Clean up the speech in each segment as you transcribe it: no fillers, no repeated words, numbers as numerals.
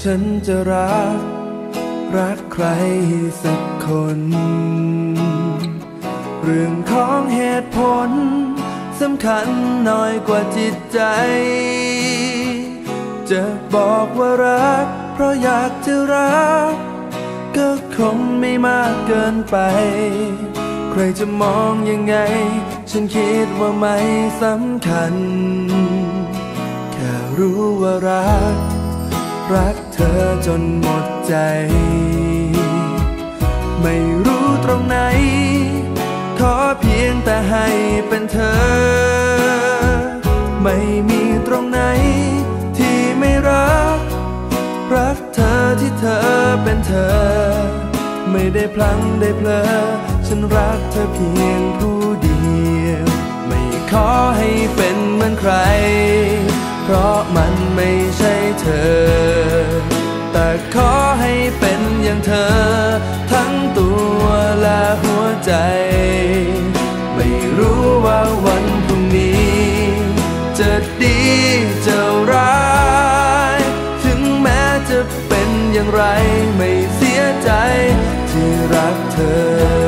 ฉันจะรักใครสักคนเรื่องของเหตุผลสำคัญน้อยกว่าจิตใจจะบอกว่ารักเพราะอยากจะรักก็คงไม่มากเกินไปใครจะมองยังไงฉันคิดว่าไม่สำคัญแค่รู้ว่ารักเธอจนหมดใจไม่รู้ตรงไหนขอเพียงแต่ให้เป็นเธอไม่มีตรงไหนที่ไม่รักเธอที่เธอเป็นเธอไม่ได้พลั้งได้เพลอฉันรักเธอเพียงผู้เดียวไม่ขอให้เป็นเหมือนใครเพราะมันไม่ใช่เธอแต่ขอให้เป็นอย่างเธอทั้งตัวและหัวใจไม่รู้ว่าวันพรุ่งนี้จะดีจะร้ายถึงแม้จะเป็นอย่างไรไม่เสียใจที่รักเธอ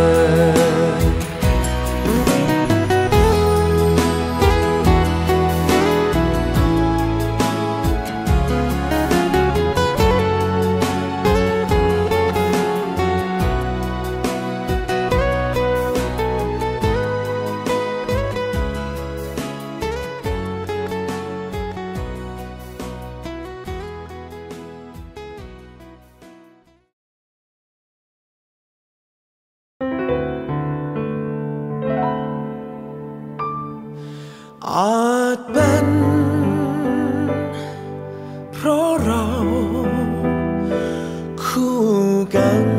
อาจเป็นเพราะเราคู่กัน